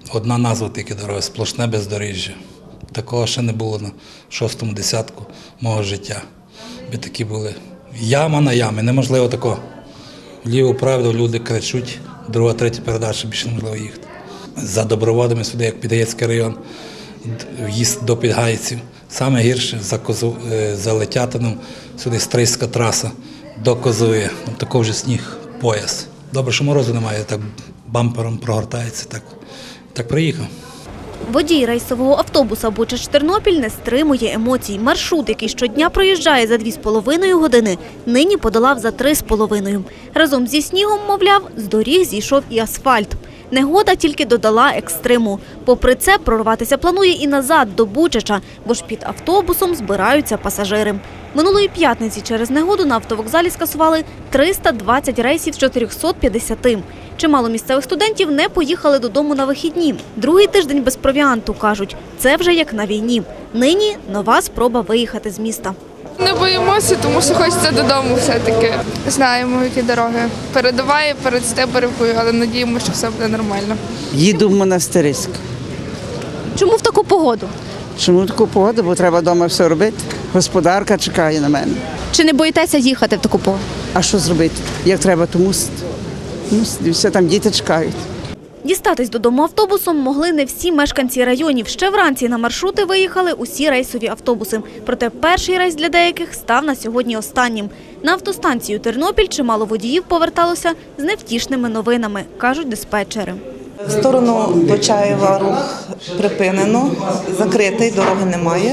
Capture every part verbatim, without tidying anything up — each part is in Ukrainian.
Одна назва тільки дороги – сплошне бездоріжжя. Такого ще не було на шостому десятку мого життя. Би такі були яма на ямі, неможливо такого. Вліво-вправо люди кричуть, друга, третя передача, більше неможливо їхати. За доброводами сюди, як Підгаєцький район, в'їзд до Підгайців. Саме гірше за, Козу, за Летятином, сюди Стрийська траса до Козови. Там такий вже сніг, пояс. Добре, що морозу немає, так бампером прогортається, так, так приїхав. Водій рейсового автобуса Бучач-Тернопіль не стримує емоцій. Маршрут, який щодня проїжджає за дві з половиною години, нині подолав за три з половиною. Разом зі снігом, мовляв, з доріг зійшов і асфальт. Негода тільки додала екстриму. Попри це, прорватися планує і назад до Бучача, бо ж під автобусом збираються пасажири. Минулої п'ятниці через негоду на автовокзалі скасували триста двадцять рейсів з чотирьохсот п'ятдесяти. Чимало місцевих студентів не поїхали додому на вихідні. Другий тиждень без провіанту, кажуть, це вже як на війні. Нині нова спроба виїхати з міста. Не боїмося, тому що хочеться додому все-таки. Знаємо, які дороги. Передуває перед Стеберівкою, але надіємося, що все буде нормально. Їду в Монастириськ. Чому в таку погоду? Чому таку погоду? Бо треба вдома все робити. Господарка чекає на мене. Чи не боїтеся їхати в таку погоду? А що зробити? Як треба, то мусити. Мусити, все там діти чекають. Дістатись додому автобусом могли не всі мешканці районів. Ще вранці на маршрути виїхали усі рейсові автобуси. Проте перший рейс для деяких став на сьогодні останнім. На автостанцію Тернопіль чимало водіїв поверталося з невтішними новинами, кажуть диспетчери. В сторону Почаєва рух припинено, закритий, дороги немає.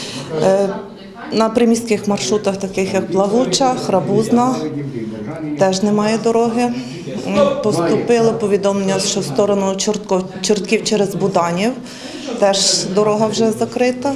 На приміських маршрутах, таких як Плавуча, Храбузна, теж немає дороги. Поступило повідомлення, що в сторону Чортків через Буданів теж дорога вже закрита.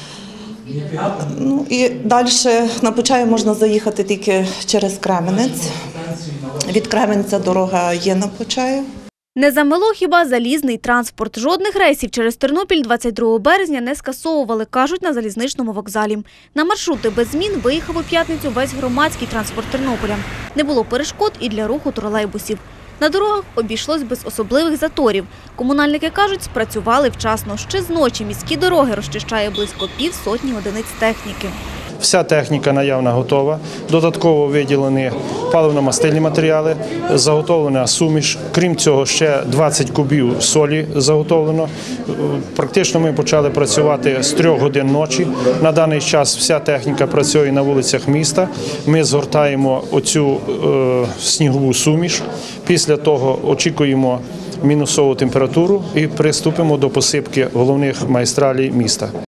Ну, і далі на Почаїв можна заїхати тільки через Кременець. Від Кременця дорога є на Почаїв. Не замело хіба залізний транспорт. Жодних рейсів через Тернопіль двадцять другого березня не скасовували, кажуть на залізничному вокзалі. На маршрути без змін виїхав у п'ятницю весь громадський транспорт Тернополя. Не було перешкод і для руху тролейбусів. На дорогах обійшлось без особливих заторів. Комунальники кажуть, спрацювали вчасно. Ще з ночі міські дороги розчищає близько півсотні одиниць техніки. Вся техніка наявна готова, додатково виділені паливно-мастильні матеріали, заготовлена суміш. Крім цього, ще двадцять кубів солі заготовлено. Практично ми почали працювати з трьох годин ночі. На даний час вся техніка працює на вулицях міста. Ми згортаємо оцю е, снігову суміш. Після того очікуємо мінусову температуру і приступимо до посипки головних магістралей міста.